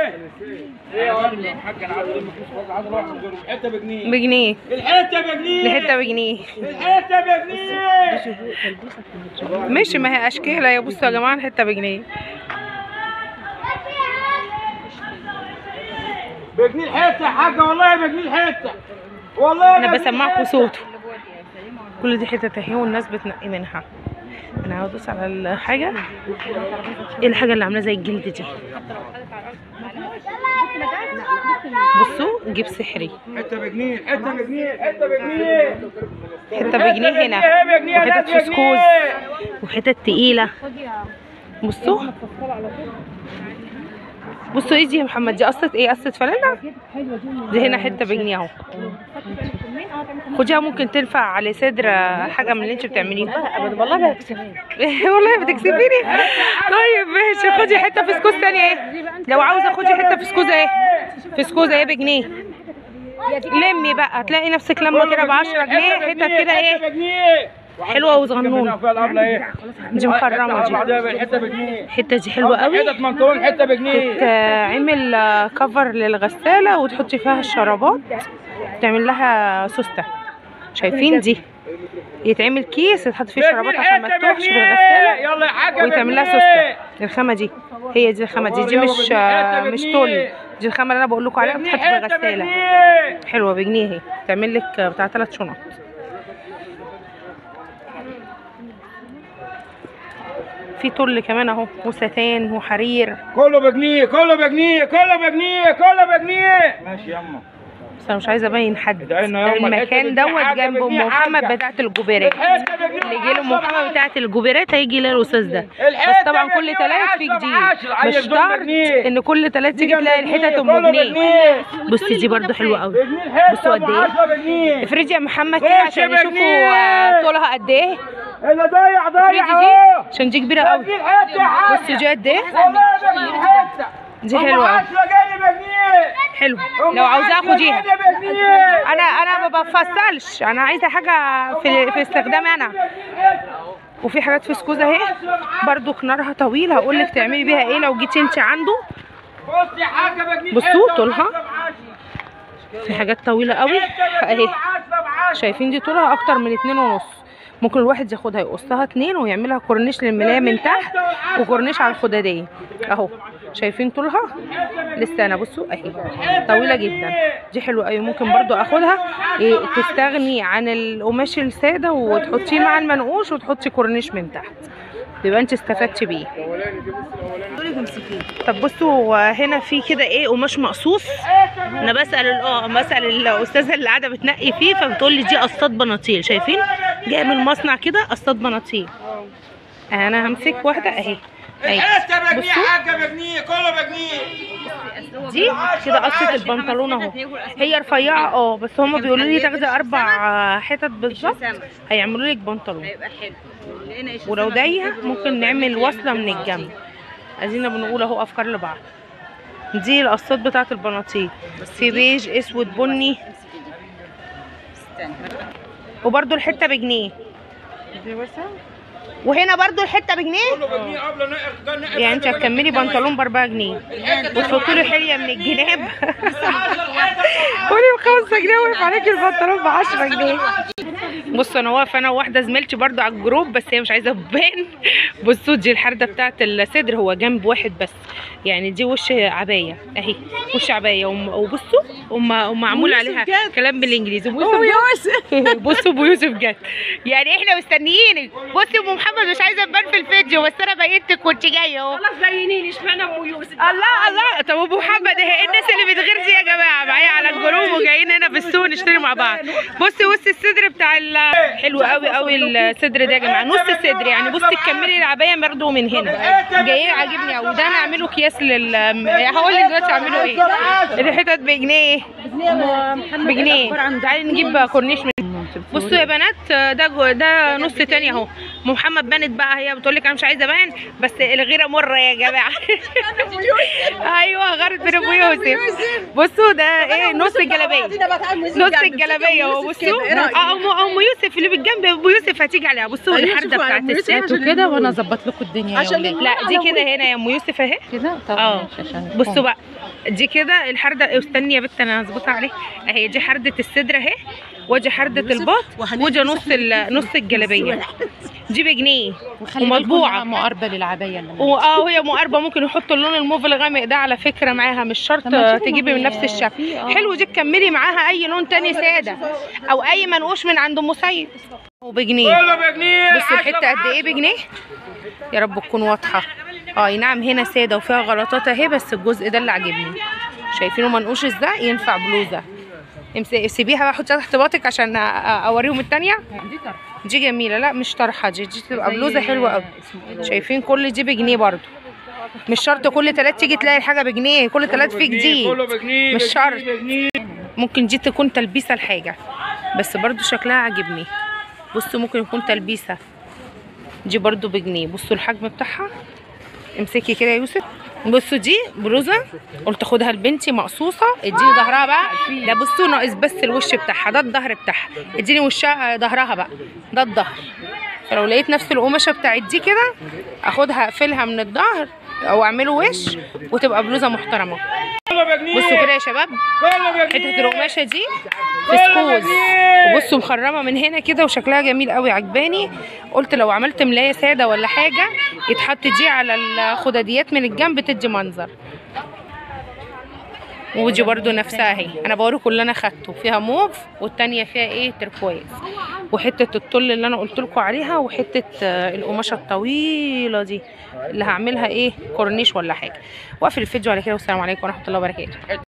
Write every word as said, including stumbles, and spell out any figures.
ايه يا ولد الحاج انا عايز اقول لك عايز اروح من غيره الحته بجنيه بجنيه الحته بجنيه الحته بجنيه الحته بجنيه. ماشي، ما هي اشكال يا بصوا يا جماعه الحته بجنيه بجنيه الحته يا حاجه والله بجنيه الحته والله. انا بسمعكم صوته. كل دي حتت اهي والناس بتنقي منها. انا هدوس على الحاجه. ايه الحاجه اللي عامله زي الجلد دي؟ بصوا جيب سحري. حته بجنيه حته بجنيه حته بجنيه حته بجنيه هنا وحتت فسكوز وحتت تقيله. بصوا بصوا ايه دي يا محمد؟ دي قصه ايه؟ قصه فانلة. دي هنا حته بجنيه اهو. خديها ممكن تنفع على صدر حاجه من اللي انت بتعمليها. ابدا والله بكسبني. والله بتكسبيني. طيب ماشي، خدي حته فسكوز ثانيه اهي لو عاوزه. خدي حته فسكوز اهي. فسكوز اهي بجنيه. لمي بقى هتلاقي نفسك لما كده ب عشرة جنيه. حتت كده ايه حلوه وصغنونه. دي مخرمه دي. الحته دي حلوه قوي. حته منطقون حته بجنيه. تتعمل كفر للغساله وتحطي فيها الشرابات. تعمل لها سوسته. شايفين دي؟ يتعمل كيس يتحط فيه شرابات عشان ما تروحش في الغساله ويتعمل لها سوسته. الخامه دي هي دي الخامه دي. دي مش مش تول. دي الخامه اللي انا بقول لكم عليها بتتحط في الغساله. حلوه بجنيه اهي. تعمل لك بتاع ثلاث شنط. في تل كمان اهو وستان وحرير. كله بجنيه كله بجنيه كله بجنيه كله بجنيه. ماشي يما. بس انا مش عايزه ابين حد. المكان دوت جنب ام محمد بتاعه الجوبيرات. اللي يجي له ام محمد بتاعه الجوبيرات هيجي للاستاذ ده. بس طبعا كل تلات في جديد. مش شرط ان كل تلات تيجي تلاقي الحتت ام جنيه. بصي دي برده حلوه قوي. بصوا قد ايه. افرضي يا محمد كده عشان يشوفوا طولها قد ايه. اللي ضايع ضايع اهو عشان دي كبيره قوي. بصي دي قد ايه. دي حلوه قوي. حلو لو عاوزاها خديها. انا انا ما بفصلش. انا عايزه حاجه في في استخدامي انا. وفي حاجات فسكوز اهي برضو كنارها طويل. هقول لك تعملي بيها ايه لو جيتي انت عنده. بصوا طولها في حاجات طويله قوي اهي. شايفين دي طولها اكتر من اتنين ونص. ممكن الواحد ياخدها يقصها اتنين ويعملها كورنيش للملايه من تحت وكورنيش على الخداديه اهو. شايفين طولها لسه. انا بصوا اهي طويله جدا. دي حلوه قوي. ممكن برضو اخدها تستغني عن القماش الساده وتحطيه مع المنقوش وتحطي كورنيش من تحت. يبقى انت استفدتي بيه. طب بصوا هنا في كده ايه قماش مقصوص. انا بسال اه بسال الاستاذه اللي قاعده بتنقي فيه فبتقول لي دي قصات بناطيل. شايفين جايه من المصنع كده قصات بناطيل. انا همسك واحده اهي. اهي بصوا دي كده قصه البنطلون اهو. هي رفيعه اه بس هم بيقولوا لي تاخدي اربع حتت بالظبط هيعملوا لك بنطلون. ولو ضيقه ممكن نعمل وصله من الجنب. ادينا بنقول اهو افكار لبعض. دي القصات بتاعه البناطيل في بيج اسود بني. وبرده الحته بجنيه. وهنا برضو الحته بجنيه. يعني انت هتكملي بنطلون باربعة جنيه وتحطي له حليه من الجناب. قولي بخمسة جنيه وقف عليكي البنطلون بعشرة جنيه. بصوا انا واقفه انا وواحده زميلتي برضو على الجروب بس هي مش عايزه تبان. بصوا دي الحرده بتاعت الصدر هو جنب واحد بس. يعني دي وش عبايه اهي. وش عبايه وبصوا ومعمول عليها كلام بالانجليزي. بصوا بصوا ابو يوسف جت. يعني احنا مستنيينك. بصي ام محمد مش عايزه تبان في الفيديو بس انا بينتك وانت جايه اهو. خلاص بينيني اشمعنى ابو يوسف. الله الله. طب ابو محمد اهي الناس اللي بتغير دي يا جماعه معايا على الجروب وجايين هنا في السوق نشتري مع بعض. بصي بصي الصدر بتاع حلو قوي قوي الصدر ده يا جماعه. نص الصدر يعني. بصي تكملي العبايه برده من هنا. جاي عاجبني قوي. ده انا اعمله اكياس لل هقول لك دلوقتي اعمله ايه. الحتت بجنيه بجنيه. تعالي نجيب كورنيش من. بصوا يا بنات ده ده نص تاني اهو. ام محمد بانت بقى. هي بتقول لك انا مش عايزه ابان بس الغيره مره يا جماعه. ايوه غيرت من ابو يوسف. يوسف. بصوا ده ايه نص الجلابيه، نص الجلابيه اهو. بصوا اه ام ام يوسف اللي بالجنب ام يوسف هتيجي عليها. بصوا الحرده بتاعت الست وكده وانا اظبط لكم الدنيا يا ولاد. لا دي كده هنا يا ام يوسف اهي كده. طب اه ماشي عشان بصوا بقى دي كده الحرده. استني يا بت انا هظبطها عليها اهي. دي حرده الصدر اهي، ودي حرده الباط، ودي نص نص الجلابيه. دي بجنيه ومطبوعه مقاربه للعبايه اللي اه وهي مقاربه. ممكن يحطوا اللون الموف الغامق ده على فكره معاها، مش شرط تجيبي من نفس الشكل. حلو دي تكملي معاها اي لون تاني ساده او اي منقوش من عند ام سيد. وبجنيه كله بجنيه. بصوا الحته قد ايه بجنيه يا رب تكون واضحه. اه نعم هنا ساده وفيها غلطات اهي، بس الجزء ده اللي عاجبني. شايفينه منقوش ازاي؟ ينفع بلوزه. سيبيها بقى حطيها تحت باطك عشان اوريهم الثانيه. دي جميله. لا مش طرحه، دي دي تبقى بلوزه حلوه قوي. شايفين كل دي بجنيه برضو. مش شرط كل تلات تيجي تلاقي الحاجه بجنيه، كل تلات فيه جديد مش شرط. ممكن دي تكون تلبيسه لحاجه بس برضو شكلها عاجبني. بصوا ممكن يكون تلبيسه. دي برضو بجنيه. بصوا الحجم بتاعها. امسكي كده يا يوسف. بصوا دي بلوزه قلت اخدها لبنتي مقصوصه. اديني ظهرها بقى. ده بصوا ناقص بس الوش بتاعها، ده الظهر بتاعها. اديني وشها ظهرها بقى، ده الظهر. فلو لقيت نفس القماشه بتاعت دي كده اخدها اقفلها من الظهر او اعمله وش وتبقى بلوزه محترمه. بصوا كده يا شباب حته القماشه دي فسكوز، وبصوا مخرمه من هنا كده وشكلها جميل قوي عجباني. قلت لو عملت ملايه ساده ولا حاجه يتحط دي على الخداديات من الجنب تدي منظر. ودي برضو نفسها اهي. انا بوريكم اللي انا خدته فيها موف والتانيه فيها ايه تركواز، وحته الطل اللي انا قلت لكم عليها، وحته القماشه الطويله دي اللي هعملها ايه كورنيش ولا حاجه. واقفل الفيديو على كده والسلام عليكم ورحمه الله وبركاته.